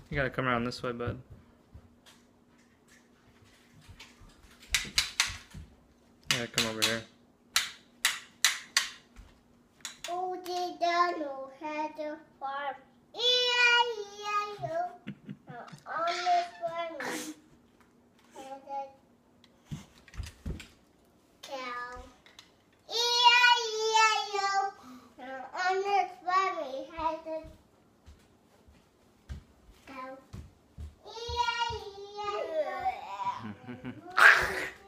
You gotta come around this way, bud. Yeah, come over here. Oh, the Donald had a farm. E-I-E-I-O. On this farm had a cow. E-I-E-I-O. On this farm had a cow. E-I-E-I-O.